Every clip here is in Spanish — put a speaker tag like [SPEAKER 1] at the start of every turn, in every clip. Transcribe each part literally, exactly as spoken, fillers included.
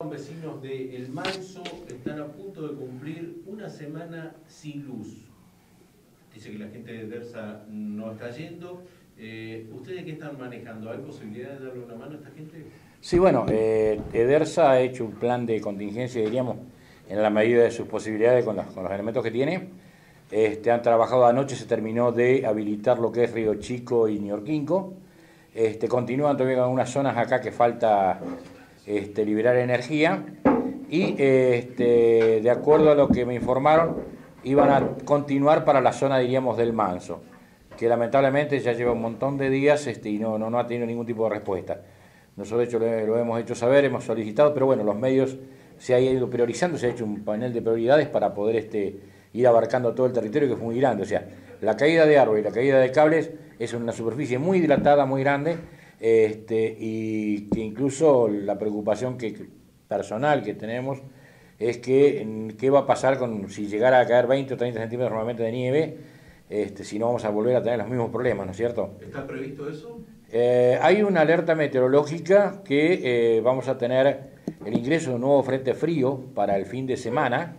[SPEAKER 1] Vecinos de El Manso están a punto de cumplir una semana sin luz. Dice que la gente de Edersa no está yendo. Eh, ¿Ustedes qué están manejando? ¿Hay posibilidad de darle una mano a esta gente?
[SPEAKER 2] Sí, bueno, eh, Edersa ha hecho un plan de contingencia, diríamos, en la medida de sus posibilidades con los, con los elementos que tiene. Este, han trabajado anoche, se terminó de habilitar lo que es Río Chico y Ñorquinco. Este, continúan todavía con algunas zonas acá que falta este, liberar energía. Y este, de acuerdo a lo que me informaron, iban a continuar para la zona, diríamos, del Manso, que lamentablemente ya lleva un montón de días este, y no, no, no ha tenido ningún tipo de respuesta. Nosotros de hecho lo, lo hemos hecho saber, hemos solicitado, pero bueno, los medios se han ido priorizando, se ha hecho un panel de prioridades para poder este, ir abarcando todo el territorio, que fue muy grande. O sea, la caída de árboles y la caída de cables es una superficie muy dilatada, muy grande, este, y que incluso la preocupación que, personal que tenemos es que qué va a pasar con si llegara a caer veinte o treinta centímetros normalmente de nieve, este, si no vamos a volver a tener los mismos problemas, ¿no es cierto?
[SPEAKER 1] ¿Está previsto eso?
[SPEAKER 2] Eh, hay una alerta meteorológica que eh, vamos a tener el ingreso de un nuevo frente frío para el fin de semana,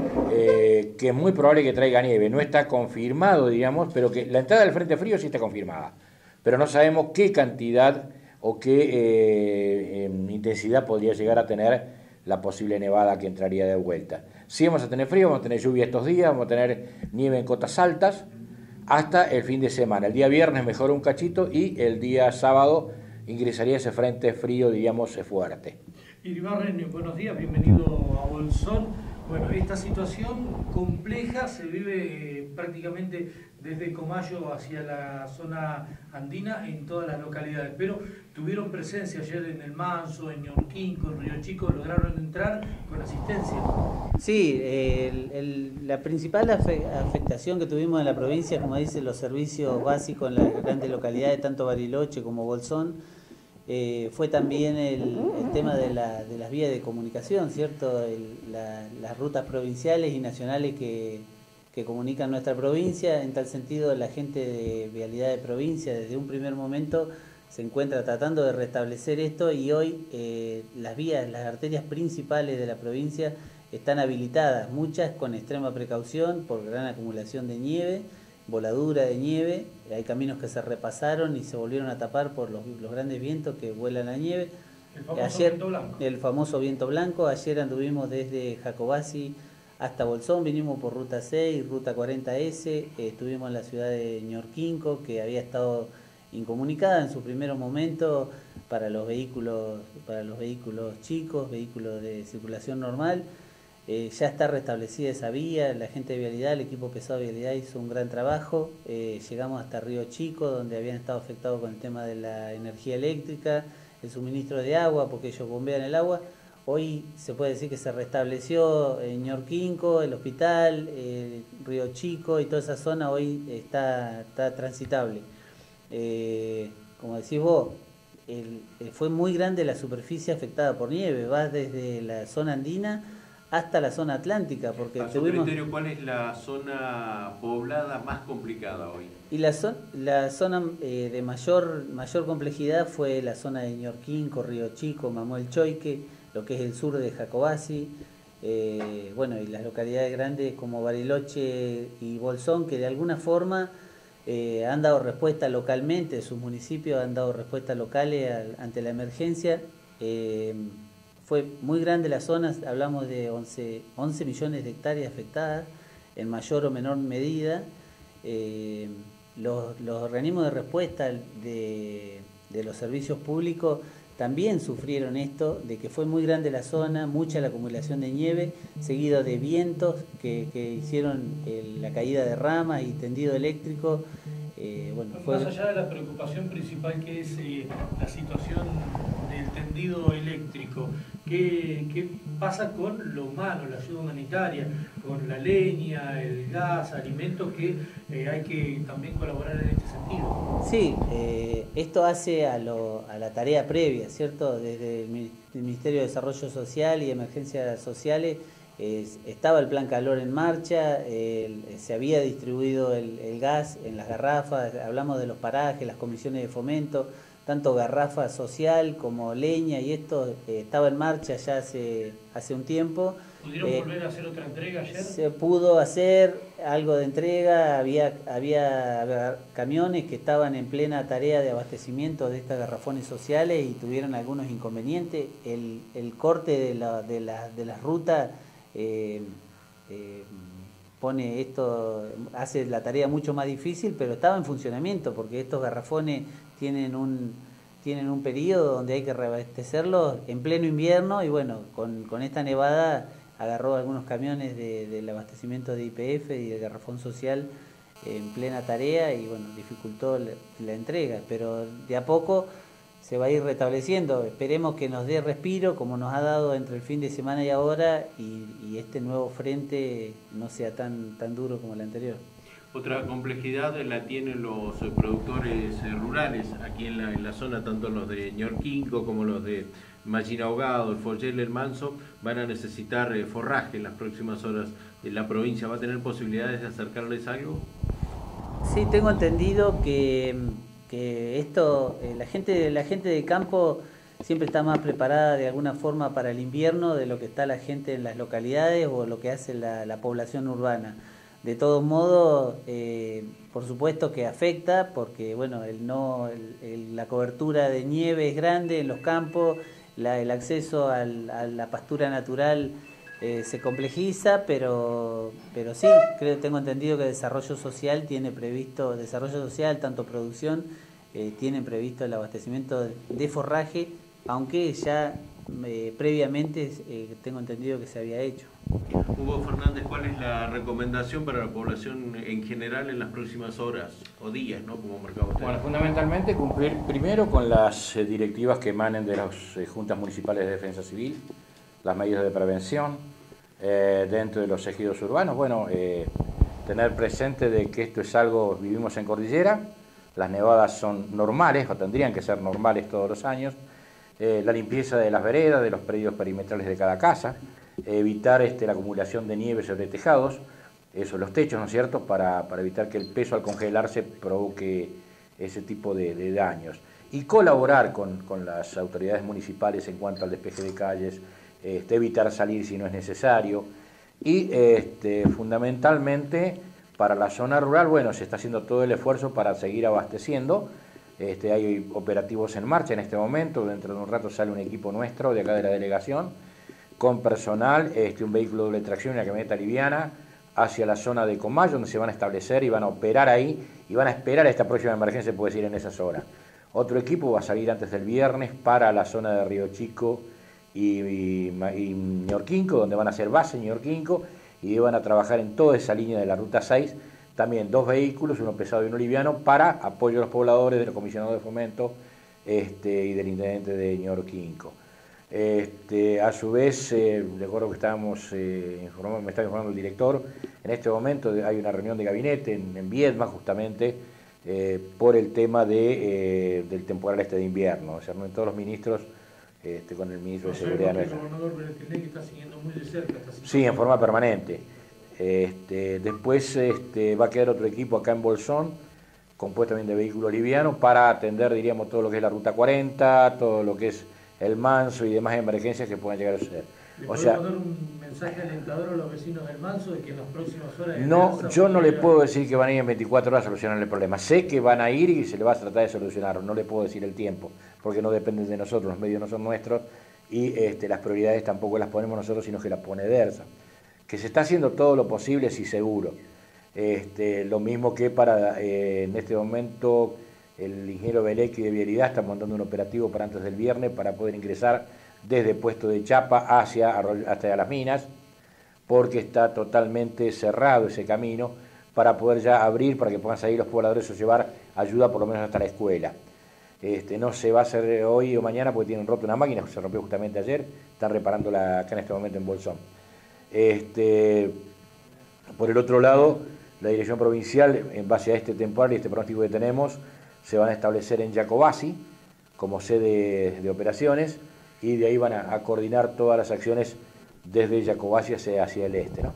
[SPEAKER 2] eh, que es muy probable que traiga nieve. No está confirmado, digamos, pero que la entrada del frente frío sí está confirmada. Pero no sabemos qué cantidad o qué eh, eh, intensidad podría llegar a tener la posible nevada que entraría de vuelta. Sí vamos a tener frío, vamos a tener lluvia estos días, vamos a tener nieve en cotas altas, hasta el fin de semana. El día viernes mejora un cachito y el día sábado ingresaría ese frente frío, digamos, fuerte.
[SPEAKER 3] Iribarren, buenos días, bienvenido a Bolsón. Bueno, esta situación compleja se vive eh, prácticamente desde Comayo hacia la zona andina en todas las localidades, pero tuvieron presencia ayer en El Manso, en Ñorquinco, en Río Chico, lograron entrar con asistencia.
[SPEAKER 4] Sí, el, el, la principal afectación que tuvimos en la provincia, como dicen los servicios básicos en las grandes localidades, tanto Bariloche como Bolsón, eh, fue también el, el tema de, la, de las vías de comunicación, ¿cierto? El, la, las rutas provinciales y nacionales que, que comunican nuestra provincia. En tal sentido, la gente de Vialidad de Provincia, desde un primer momento, se encuentra tratando de restablecer esto y hoy eh, las vías, las arterias principales de la provincia están habilitadas, muchas con extrema precaución por gran acumulación de nieve, voladura de nieve. Hay caminos que se repasaron y se volvieron a tapar por los, los grandes vientos que vuelan la nieve.
[SPEAKER 3] El famoso
[SPEAKER 4] Ayer,
[SPEAKER 3] viento blanco.
[SPEAKER 4] El famoso viento blanco. Ayer anduvimos desde Jacobasi hasta Bolsón, vinimos por Ruta seis, Ruta cuarenta ese, eh, estuvimos en la ciudad de Ñorquinco, que había estado incomunicada en su primer momento para los vehículos, para los vehículos chicos, vehículos de circulación normal. Eh, ya está restablecida esa vía, la gente de Vialidad, el equipo pesado de Vialidad hizo un gran trabajo. Eh, llegamos hasta Río Chico, donde habían estado afectados con el tema de la energía eléctrica, el suministro de agua, porque ellos bombean el agua. Hoy se puede decir que se restableció en Ñorquinco, el hospital, eh, Río Chico y toda esa zona hoy está, está transitable. Eh, como decís vos, el, el, fue muy grande la superficie afectada por nieve, va desde la zona andina hasta la zona atlántica, porque
[SPEAKER 1] a su
[SPEAKER 4] tuvimos...
[SPEAKER 1] criterio, ¿cuál es la zona poblada más complicada hoy?
[SPEAKER 4] Y la, zo la zona eh, de mayor, mayor complejidad fue la zona de Ñorquinco, Río Chico, Mamuel Choique, lo que es el sur de Jacobasi, eh, bueno, y las localidades grandes como Bariloche y Bolsón, que de alguna forma eh, han dado respuesta localmente, sus municipios han dado respuestas locales al, ante la emergencia. Eh, Fue muy grande la zona, hablamos de once, once millones de hectáreas afectadas, en mayor o menor medida. Eh, los, los organismos de respuesta de, de los servicios públicos también sufrieron esto, de que fue muy grande la zona, mucha la acumulación de nieve, seguido de vientos que, que hicieron el, la caída de ramas y tendido eléctrico. Eh, bueno, fue...
[SPEAKER 3] Más allá de la preocupación principal que es eh, la situación del tendido eléctrico, ¿qué, qué pasa con lo humano, la ayuda humanitaria, con la leña, el gas, alimentos que eh, hay que también colaborar en este sentido?
[SPEAKER 4] Sí, eh, esto hace a, lo, a la tarea previa, ¿cierto? Desde el Ministerio de Desarrollo Social y Emergencias Sociales Eh, estaba el plan calor en marcha, eh, se había distribuido el, el gas en las garrafas, hablamos de los parajes, las comisiones de fomento, tanto garrafa social como leña y esto eh, estaba en marcha ya hace, hace un tiempo.
[SPEAKER 3] ¿Pudieron
[SPEAKER 4] Eh,
[SPEAKER 3] volver a hacer otra entrega ayer?
[SPEAKER 4] Se pudo hacer algo de entrega, había, había, había camiones que estaban en plena tarea de abastecimiento de estas garrafones sociales y tuvieron algunos inconvenientes. El, el corte de la, de la, de la ruta eh, eh, pone esto, hace la tarea mucho más difícil, pero estaba en funcionamiento porque estos garrafones tienen un, tienen un periodo donde hay que reabastecerlos en pleno invierno y bueno, con, con esta nevada agarró algunos camiones de, del abastecimiento de Y P F y del garrafón social en plena tarea y bueno, dificultó la, la entrega, pero de a poco se va a ir restableciendo. Esperemos que nos dé respiro como nos ha dado entre el fin de semana y ahora y, y este nuevo frente no sea tan, tan duro como el anterior.
[SPEAKER 1] Otra complejidad la tienen los productores rurales aquí en la, en la zona, tanto los de Ñorquinco como los de Mallina Ahogado, el Follel, el Manso, van a necesitar forraje en las próximas horas. ¿La provincia va a tener posibilidades de acercarles algo?
[SPEAKER 4] Sí, tengo entendido que, que esto, eh, la gente, la gente de campo siempre está más preparada de alguna forma para el invierno de lo que está la gente en las localidades o lo que hace la, la población urbana. De todos modos, eh, por supuesto que afecta, porque bueno, el no, el, el, la cobertura de nieve es grande en los campos, la, el acceso al, a la pastura natural eh, se complejiza, pero, pero sí, creo, tengo entendido que Desarrollo Social tiene previsto, Desarrollo Social, tanto producción, eh, tienen previsto el abastecimiento de forraje, aunque ya eh, previamente eh, tengo entendido que se había hecho.
[SPEAKER 1] Hugo Fernández, ¿cuál es la recomendación para la población en general en las próximas horas o días, ¿no? Como marcaba usted?
[SPEAKER 2] Bueno, fundamentalmente cumplir primero con las eh, directivas que emanen de las eh, juntas municipales de defensa civil, las medidas de prevención eh, dentro de los ejidos urbanos. Bueno, eh, tener presente de que esto es algo, vivimos en cordillera, las nevadas son normales o tendrían que ser normales todos los años, eh, la limpieza de las veredas, de los predios perimetrales de cada casa, evitar este, la acumulación de nieve sobre tejados, eso, los techos, ¿no es cierto?, para, para evitar que el peso al congelarse provoque ese tipo de, de daños. Y colaborar con, con las autoridades municipales en cuanto al despeje de calles, este, evitar salir si no es necesario. Y este, fundamentalmente para la zona rural, bueno, se está haciendo todo el esfuerzo para seguir abasteciendo. Este, hay operativos en marcha en este momento, dentro de un rato sale un equipo nuestro de acá de la delegación, con personal, este, un vehículo de doble tracción y una camioneta liviana hacia la zona de Comayo, donde se van a establecer y van a operar ahí y van a esperar a esta próxima emergencia, se puede decir, en esas horas. Otro equipo va a salir antes del viernes para la zona de Río Chico y, y, y Ñorquinco, donde van a hacer base en Ñorquinco y van a trabajar en toda esa línea de la Ruta seis, también dos vehículos, uno pesado y uno liviano, para apoyo a los pobladores, del comisionado de fomento este, y del intendente de Ñorquinco. Este, a su vez, eh, recuerdo que estábamos eh, informando, me está informando el director, en este momento hay una reunión de gabinete en, en Viedma justamente eh, por el tema de, eh, del temporal este de invierno, o sea, no en todos los ministros, este, con el ministro de Seguridad.
[SPEAKER 3] El gobernador Beretilneque está siguiendo muy de cerca esta situación.
[SPEAKER 2] Sí, en forma permanente. Este, después este, va a quedar otro equipo acá en Bolsón, compuesto también de vehículos livianos, para atender, diríamos, todo lo que es la Ruta cuarenta, todo lo que es el Manso y demás emergencias que puedan llegar a suceder.
[SPEAKER 3] ¿Le
[SPEAKER 2] o sea,
[SPEAKER 3] dar un mensaje alentador a los vecinos del Manso de que en las próximas horas...
[SPEAKER 2] No, yo no le puedo decir que van a ir en veinticuatro horas a solucionar el problema. Sé que van a ir y se le va a tratar de solucionarlo. No le puedo decir el tiempo, porque no depende de nosotros, los medios no son nuestros y este, las prioridades tampoco las ponemos nosotros, sino que las pone DERSA. Que se está haciendo todo lo posible, sí, seguro. Este, lo mismo que para, eh, en este momento, el ingeniero Belecki de Vialidad está montando un operativo para antes del viernes para poder ingresar desde Puesto de Chapa hacia, hasta las minas, porque está totalmente cerrado ese camino para poder ya abrir, para que puedan salir los pobladores o llevar ayuda por lo menos hasta la escuela. Este, no se va a hacer hoy o mañana porque tienen roto una máquina, se rompió justamente ayer, están reparándola acá en este momento en Bolsón. Este, por el otro lado, la dirección provincial, en base a este temporal y este pronóstico que tenemos, se van a establecer en Jacobasi como sede de operaciones y de ahí van a, a coordinar todas las acciones desde Jacobasi hacia, hacia el este, ¿no?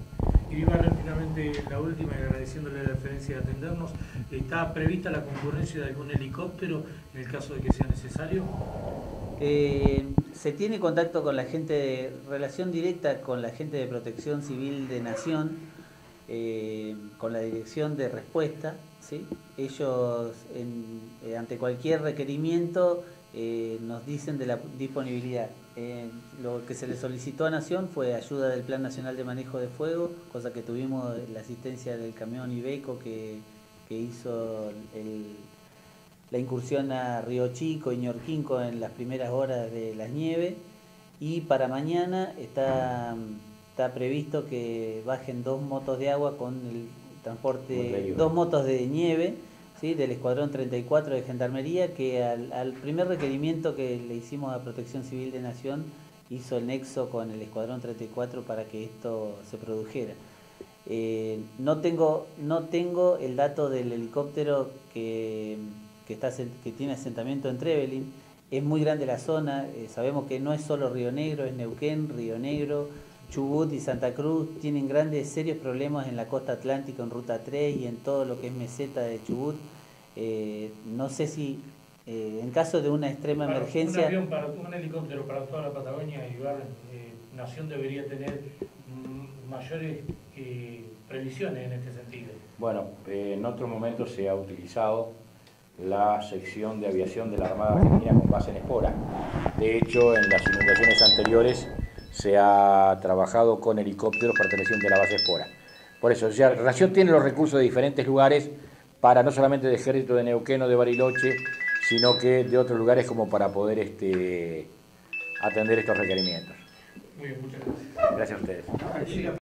[SPEAKER 3] Iribarren, finalmente la última, y agradeciéndole la deferencia de atendernos. ¿Está prevista la concurrencia de algún helicóptero en el caso de que sea necesario?
[SPEAKER 4] Eh, se tiene contacto con la gente, de, relación directa con la gente de Protección Civil de Nación, eh, con la Dirección de Respuesta, ¿sí? Ellos en, eh, ante cualquier requerimiento eh, nos dicen de la disponibilidad. Eh, lo que se le solicitó a Nación fue ayuda del Plan Nacional de Manejo de Fuego, cosa que tuvimos la asistencia del camión Iveco que, que hizo el, la incursión a Río Chico y Ñorquinco en las primeras horas de las nieves, y para mañana está, está previsto que bajen dos motos de agua con el transporte, dos motos de nieve, ¿sí? Del Escuadrón treinta y cuatro de Gendarmería, que al, al primer requerimiento que le hicimos a Protección Civil de Nación hizo el nexo con el Escuadrón treinta y cuatro para que esto se produjera. Eh, no tengo, no tengo el dato del helicóptero que, que, está, que tiene asentamiento en Trevelin. Es muy grande la zona, eh, sabemos que no es solo Río Negro, es Neuquén, Río Negro, Chubut y Santa Cruz tienen grandes, serios problemas en la costa atlántica, en Ruta tres y en todo lo que es meseta de Chubut. Eh, no sé si eh, en caso de una extrema
[SPEAKER 3] para
[SPEAKER 4] emergencia...
[SPEAKER 3] Un avión, para un helicóptero para toda la Patagonia, Iribarren, eh, Nación debería tener mm, mayores eh, previsiones en este sentido.
[SPEAKER 2] Bueno, eh, en otros momentos se ha utilizado la sección de aviación de la Armada Argentina con base en Espora. De hecho, en las inundaciones anteriores se ha trabajado con helicópteros pertenecientes a la base Espora. Por eso, o sea, la Nación tiene los recursos de diferentes lugares, para no solamente de Ejército de Neuquén o de Bariloche, sino que de otros lugares como para poder este, atender estos requerimientos.
[SPEAKER 3] Muy bien, muchas gracias.
[SPEAKER 2] Gracias a ustedes.